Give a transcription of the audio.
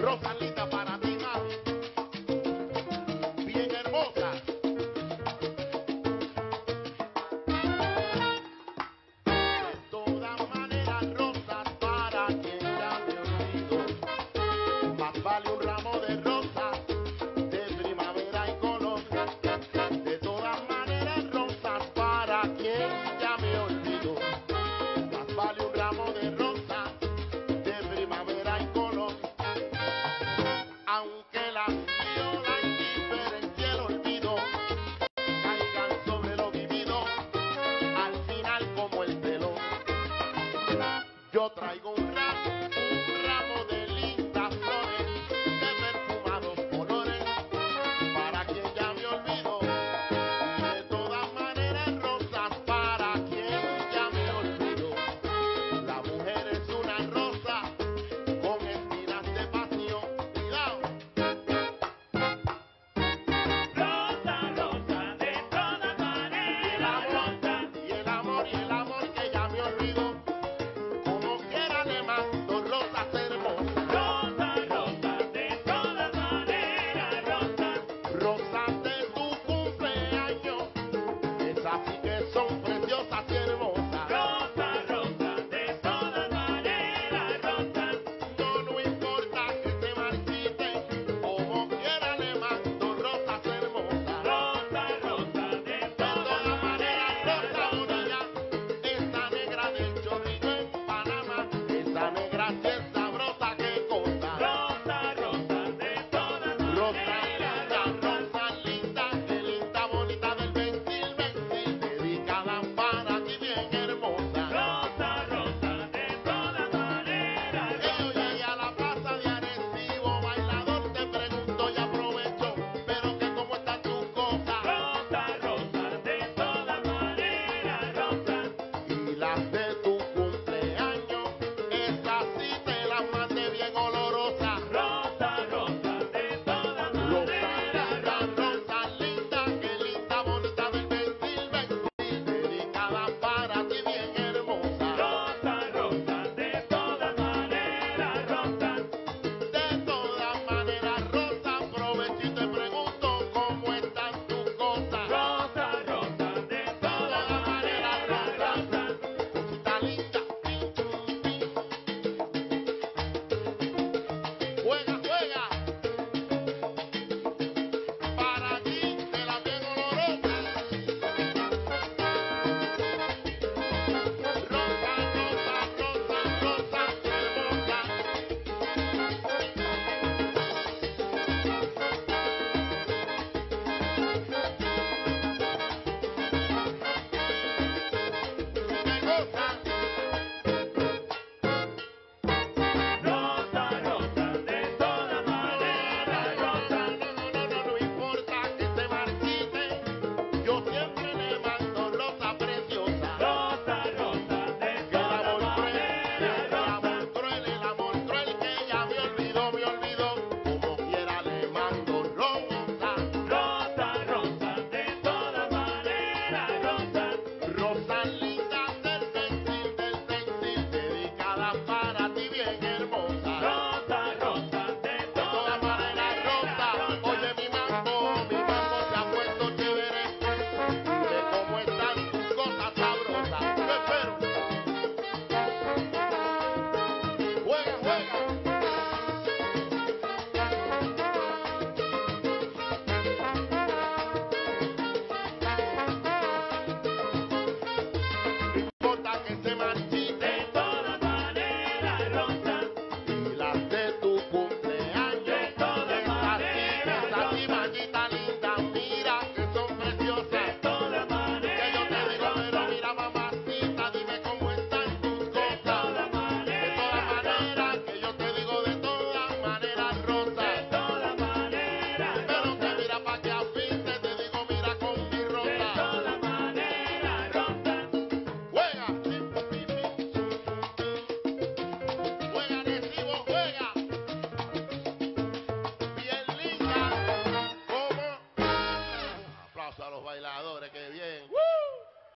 Rosalita para ti, mami. Bien hermosa. De todas maneras, rosas para quien ya me olvidó. Más vale un ramo de rosas de primavera y color. De todas maneras, rosas para quien ya me olvidó. Más vale un ramo de rosas de primavera y color. Aunque la viola indiferencia el olvido caigan sobre lo vivido, al final como el telón. Yo traigo un ramo de lindas flores, de perfumados colores, para quien ya me olvidó. Y de todas maneras rosas para quien ya me olvidó. La mujer es una rosa con espinas de pasión. Cuidado. Rosa, rosa, de todas maneras, rosa. Y el amor que ya me olvidó. Como quiera le mando rosas hermosas. Rosa, rosa, de todas maneras, rosa. Rosas de tu cumpleaños, esas sí que son preciosas.